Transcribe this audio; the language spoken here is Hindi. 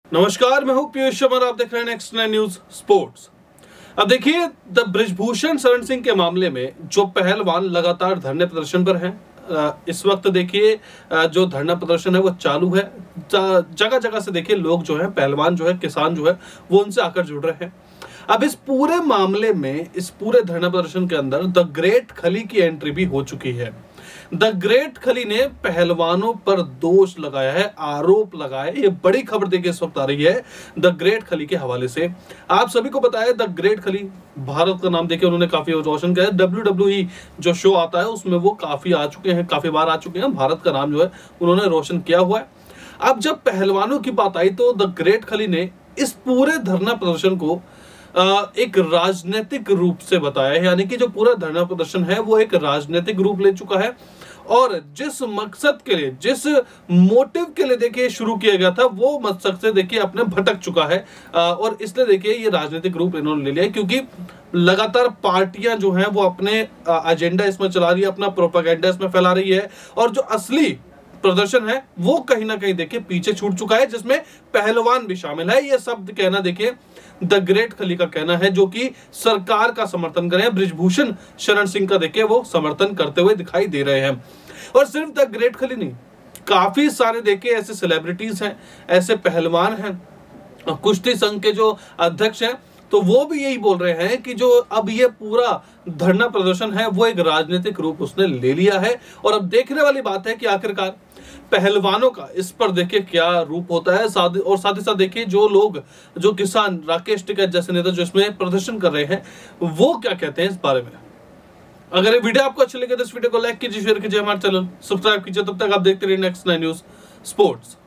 नमस्कार, मैं हूं पीयूष शर्मा और आप देख रहे हैं नेक्स्ट 9 न्यूज स्पोर्ट्स। अब देखिए, द बृजभूषण शरण सिंह के मामले में जो पहलवान लगातार धरने प्रदर्शन पर हैं, इस वक्त देखिए जो धरना प्रदर्शन है वो चालू है। जगह जगह से देखिए लोग जो है, पहलवान जो है, किसान जो है, वो उनसे आकर जुड़ रहे हैं। अब इस पूरे मामले में, इस पूरे धरना प्रदर्शन के अंदर द ग्रेट खली की एंट्री भी हो चुकी है। द ग्रेट खली ने पहलवानों पर दोष लगाया है, आरोप लगाया है। ये बड़ी खबर देखिए इस वक्त आ रही है द ग्रेट खली के हवाले से। आप सभी को पता है द ग्रेट खली भारत का नाम देखिए उन्होंने काफी रोशन किया है। WWE जो शो आता है उसमें वो काफी आ चुके हैं, काफी बार आ चुके हैं। भारत का नाम जो है उन्होंने रोशन किया हुआ है। अब जब पहलवानों की बात आई तो द ग्रेट खली ने इस पूरे धरना प्रदर्शन को एक राजनीतिक रूप से बताया है, यानी कि जो पूरा धरना प्रदर्शन है वो एक राजनीतिक रूप ले चुका है और जिस मकसद के लिए, जिस मोटिव के लिए देखिए शुरू किया गया था, वो मकसद से देखिए अपने भटक चुका है। और इसलिए देखिए ये राजनीतिक रूप इन्होंने ले लिया है, क्योंकि लगातार पार्टियां जो हैं वो अपने एजेंडा इसमें चला रही है, अपना प्रोपेगेंडा इसमें फैला रही है और जो असली प्रदर्शन है वो कहीं ना कहीं देखिए पीछे छूट चुका है, जिसमें पहलवान भी शामिल है। ये शब्द कहना देखिए द ग्रेट खली का कहना है, जो कि सरकार का समर्थन कर रहे हैं, बृजभूषण शरण सिंह का देखिए वो समर्थन करते हुए दिखाई दे रहे हैं। और सिर्फ द ग्रेट खली नहीं, काफी सारे देखिए ऐसे सेलिब्रिटीज हैं, ऐसे पहलवान हैं, कुश्ती संघ के जो अध्यक्ष हैं, तो वो भी यही बोल रहे हैं कि जो अब ये पूरा धरना प्रदर्शन है वो एक राजनीतिक रूप उसने ले लिया है। और अब देखने वाली बात है कि आखिरकार पहलवानों का इस पर देखिए क्या रूप होता है। साथ ही साथ देखिए जो लोग, जो किसान, राकेश टिकैत जैसे नेता जो इसमें प्रदर्शन कर रहे हैं, वो क्या कहते हैं इस बारे में। अगर ये वीडियो आपको अच्छी लगे तो इस वीडियो को लाइक कीजिए, शेयर कीजिए, हमारे चैनल सब्सक्राइब कीजिए। तब तक आप देखते रहिए नेक्स्ट 9 न्यूज स्पोर्ट्स।